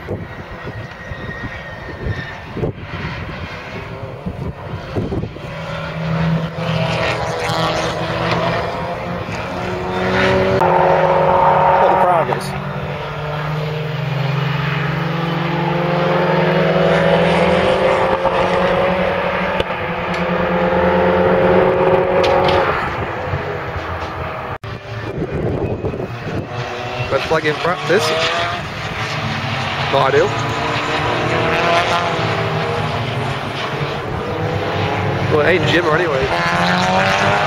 Red flag in practice. Not ideal. Well, it ain't Jimmer anyway.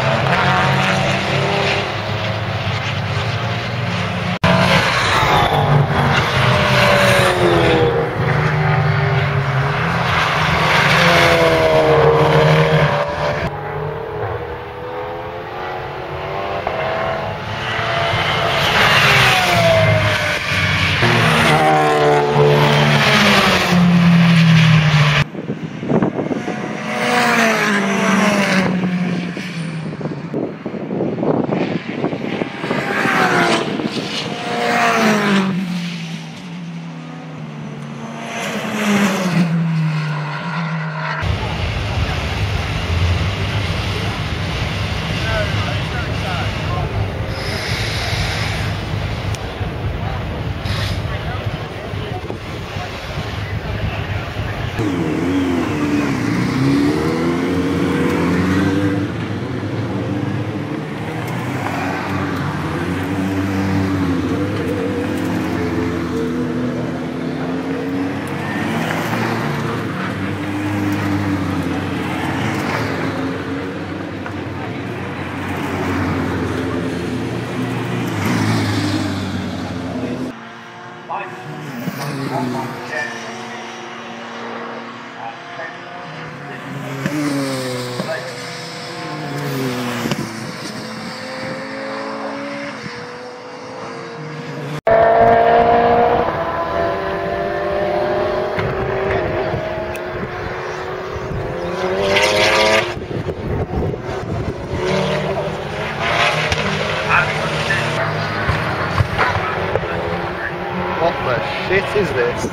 Shit is this?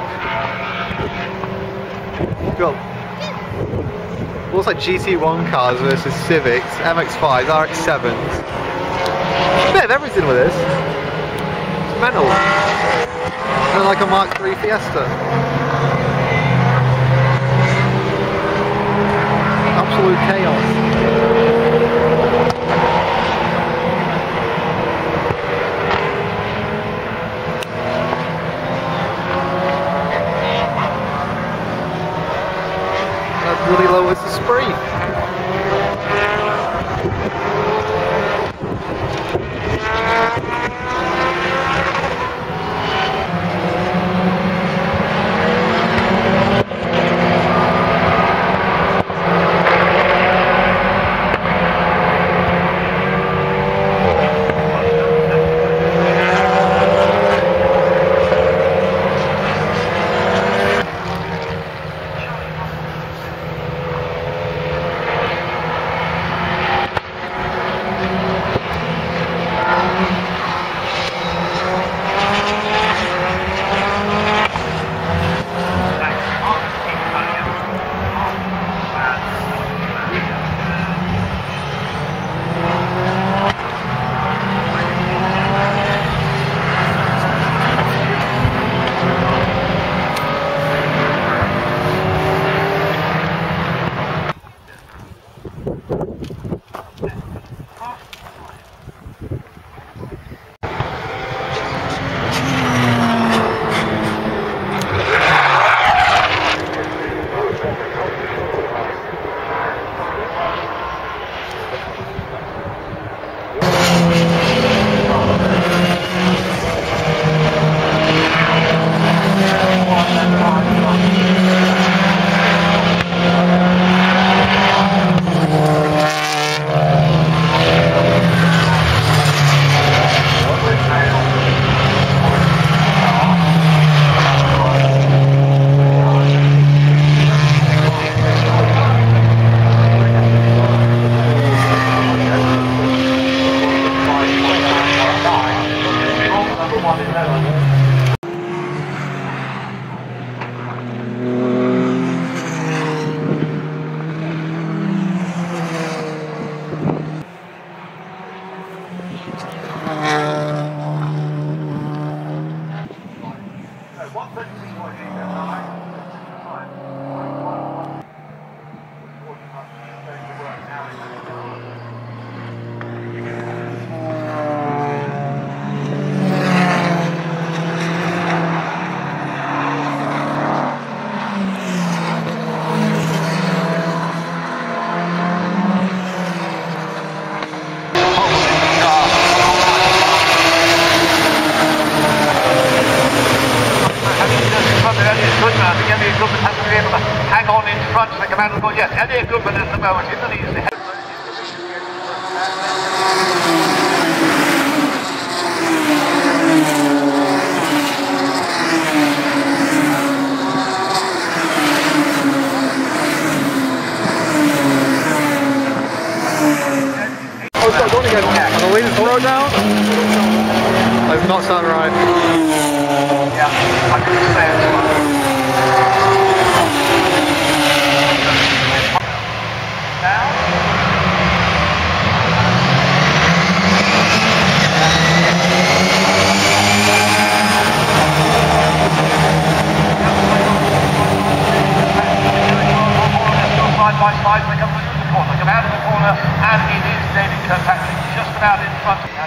Go. Looks like GT1 cars versus Civics, MX-5s, RX-7s. A bit of everything with this. It's mental. And like a Mark III Fiesta. Absolute chaos. Bloody lowers the spree. Elliot Goodman hasn't been able to hang on in front of the command of the yes, Elliot Goodman at the moment in the lead. On the way to throw down? That does not sound right. Yeah, I couldn't say it. Now? Side by side, they come through the corner, come out of the corner, and it is David Kirkpatrick just about in front of him.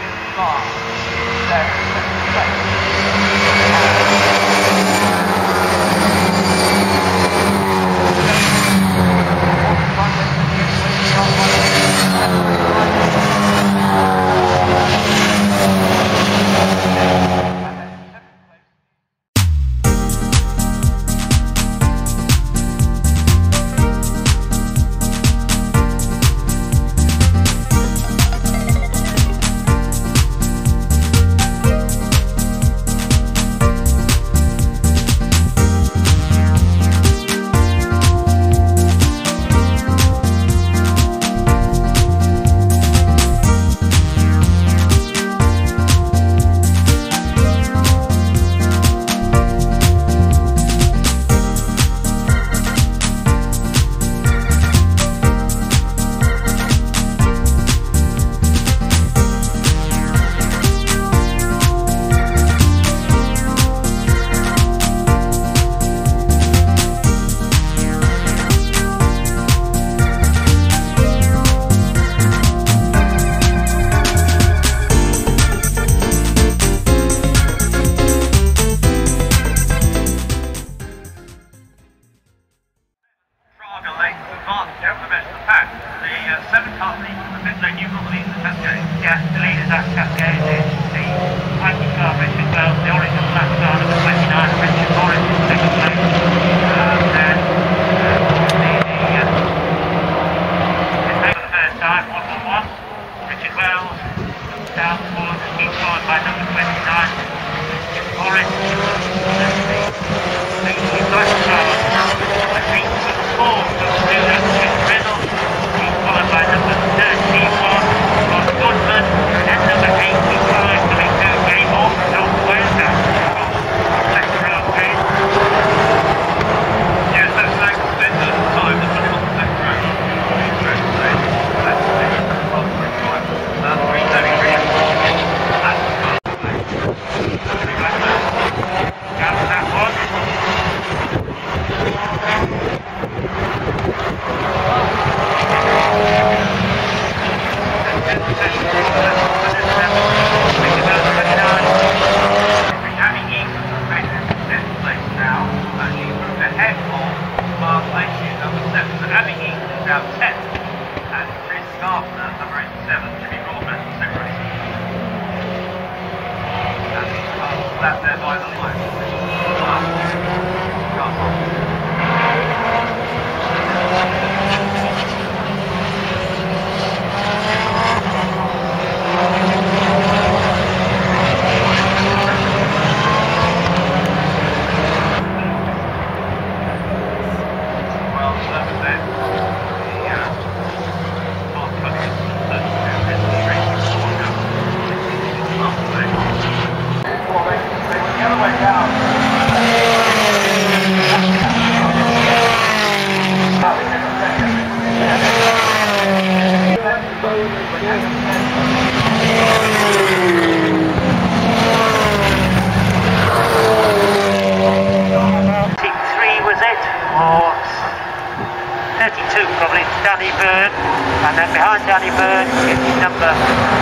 And then behind Danny Bird is number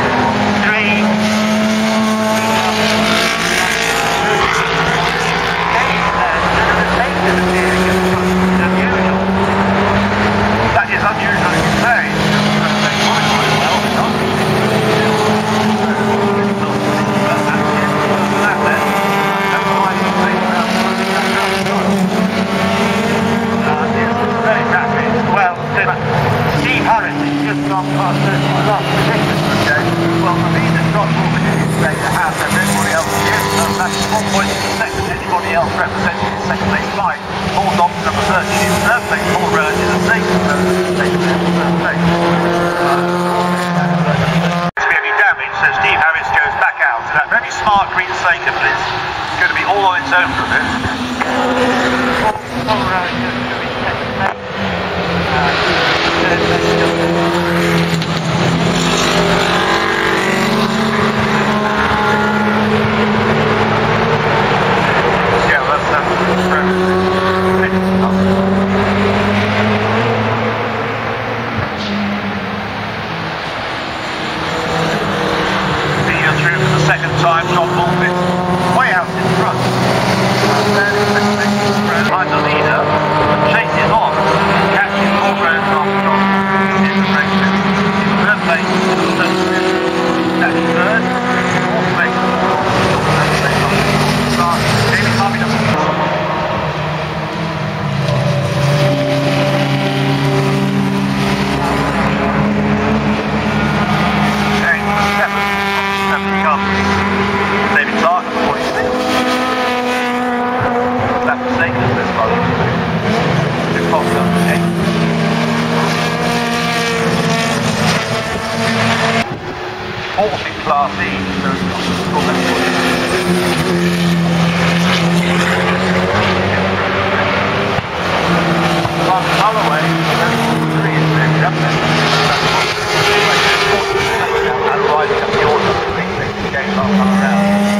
3. That is unusual to say. second, anybody else representing the second place flight. Paul Dobson number 13 in third place, Paul Rowan in the safety third place. Severely damaged, so Steve Harris goes back out. So that very smart green Saker Blitz is going to be all on its own for a bit. Paul Rowan goes to his second place. Third place still. Second time, John Bullfit way out in front. Behind the leader, chases on, catches 4 rounds off John in the race. Third place, that's third. Fourth place, third place off the start. David Harvey doesn't get someone. Going for the seventh. David Clark, 46. That's the same as this one. Two clocks up, okay. Fourth in Class E, so it's not the score that Holloway, that's 3 in there, up there. And riding up the order. Game last time around.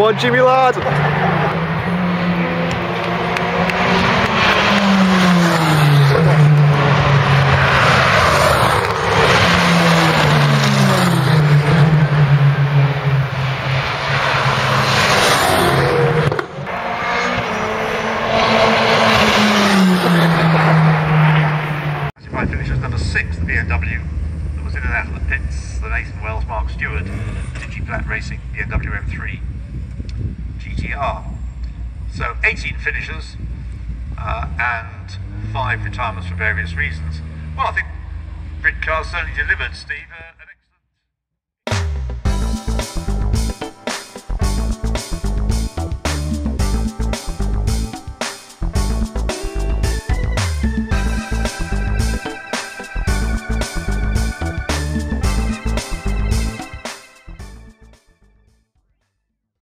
on, Jimmy lad! Classified finishes number 6, the BMW that was in and out of the pits, the Nathan Wells Mark Stewart, Digiplat Racing BMW M3 GTR. So 18 finishers and 5 retirements for various reasons. Well, I think Britcar certainly delivered, Steve.